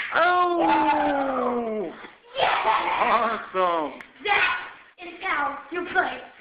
Oh! Yeah! Awesome! That is how you play.